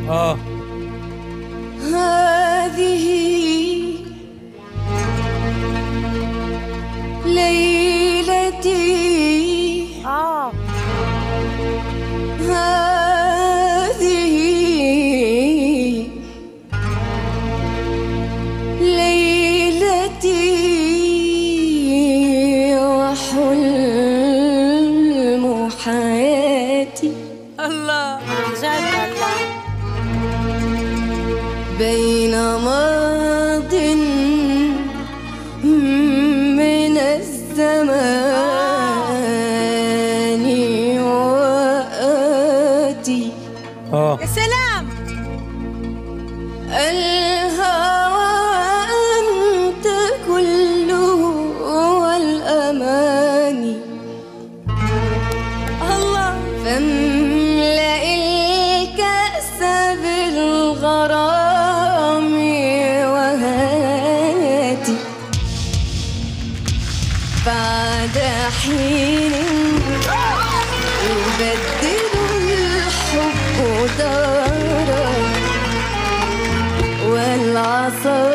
هذه ليلتي هذه ليلتي وحلم حياتي. الله جد الله. بين ماض من الزمان وآتي. يا سلام. الهوى أنت كله والأماني. الله. فاملأ الكأس بالغرام وهاتي. بعد حين يبدل الحب دارا والعصا